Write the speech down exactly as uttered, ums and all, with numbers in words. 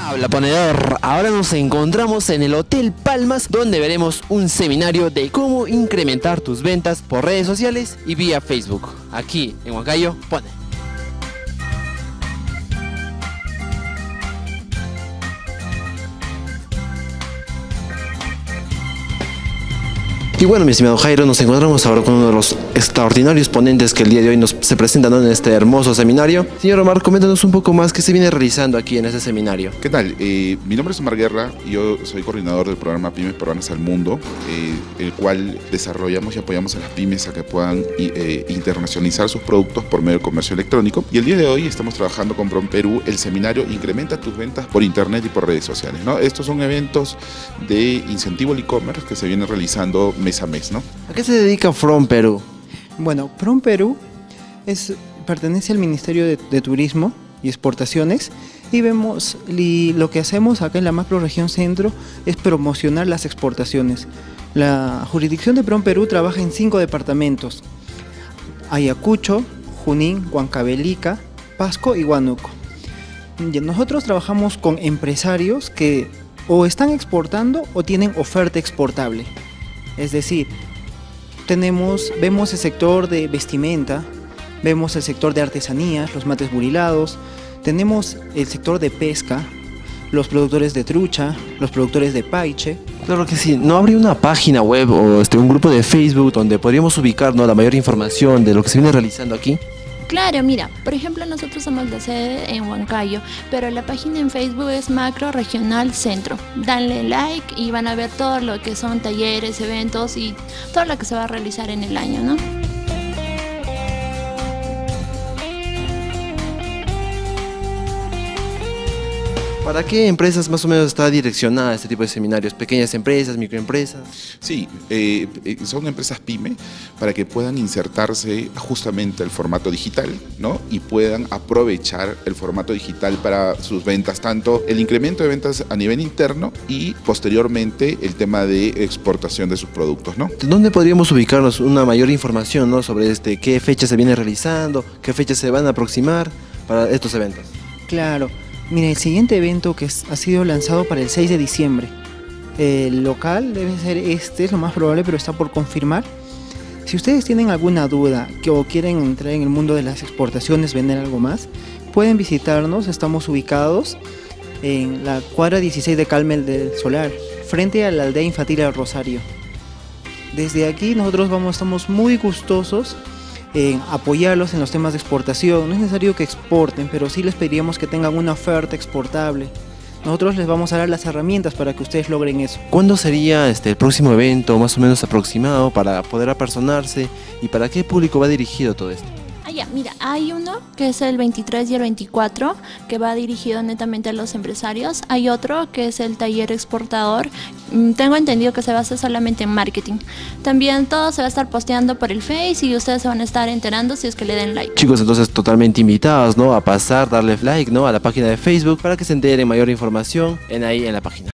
Habla ponedor, ahora nos encontramos en el Hotel Palmas, donde veremos un seminario de cómo incrementar tus ventas por redes sociales y vía Facebook. Aquí en Huancayo, pone. Y bueno, mi estimado Jairo, nos encontramos ahora con uno de los extraordinarios ponentes que el día de hoy nos se presentan en este hermoso seminario. Señor Omar, coméntanos un poco más qué se viene realizando aquí en este seminario. ¿Qué tal? Eh, mi nombre es Omar Guerra y yo soy coordinador del programa Pymes Peruanas al Mundo, eh, el cual desarrollamos y apoyamos a las pymes a que puedan eh, internacionalizar sus productos por medio del comercio electrónico. Y el día de hoy estamos trabajando con PromPerú el seminario Incrementa tus ventas por internet y por redes sociales, ¿no? Estos son eventos de incentivo al e-commerce que se vienen realizando mes a mes, ¿no? ¿A qué se dedica PromPerú? Bueno, PromPerú es, pertenece al Ministerio de, de Turismo y Exportaciones y vemos y lo que hacemos acá en la macrorregión centro es promocionar las exportaciones. La jurisdicción de PromPerú trabaja en cinco departamentos: Ayacucho, Junín, Huancavelica, Pasco y Huánuco. Y nosotros trabajamos con empresarios que o están exportando o tienen oferta exportable. Es decir, tenemos, vemos el sector de vestimenta, vemos el sector de artesanías, los mates burilados, tenemos el sector de pesca, los productores de trucha, los productores de paiche. Claro que sí, ¿no habría una página web o este, un grupo de Facebook donde podríamos ubicar, ¿no?, la mayor información de lo que se viene realizando aquí? Claro, mira, por ejemplo nosotros somos la sede en Huancayo, pero la página en Facebook es Macro Regional Centro. Danle like y van a ver todo lo que son talleres, eventos y todo lo que se va a realizar en el año, ¿no? ¿Para qué empresas más o menos está direccionada este tipo de seminarios? ¿Pequeñas empresas, microempresas? Sí, eh, eh, son empresas pyme para que puedan insertarse justamente al formato digital, ¿no? Y puedan aprovechar el formato digital para sus ventas, tanto el incremento de ventas a nivel interno y posteriormente el tema de exportación de sus productos, ¿no? ¿Dónde podríamos ubicarnos una mayor información, ¿no?, sobre este, qué fechas se viene realizando, qué fechas se van a aproximar para estos eventos? Claro. Mira, el siguiente evento que es, ha sido lanzado para el seis de diciembre. El local debe ser este, es lo más probable, pero está por confirmar. Si ustedes tienen alguna duda que, o quieren entrar en el mundo de las exportaciones, vender algo más, pueden visitarnos. Estamos ubicados en la cuadra dieciséis de Carmel del Solar, frente a la aldea infantil del Rosario. Desde aquí nosotros vamos, estamos muy gustosos en apoyarlos en los temas de exportación. No es necesario que exporten, pero sí les pediríamos que tengan una oferta exportable. Nosotros les vamos a dar las herramientas para que ustedes logren eso. ¿Cuándo sería este, el próximo evento más o menos aproximado para poder apersonarse y para qué público va dirigido todo esto? Ah, ya, mira, hay uno que es el veintitrés y el veinticuatro, que va dirigido netamente a los empresarios. Hay otro que es el taller exportador. Tengo entendido que se basa solamente en marketing. También todo se va a estar posteando por el Face y ustedes se van a estar enterando si es que le den like. Chicos, entonces totalmente invitados, ¿no?, a pasar, darle like, ¿no?, a la página de Facebook para que se enteren mayor información en ahí en la página.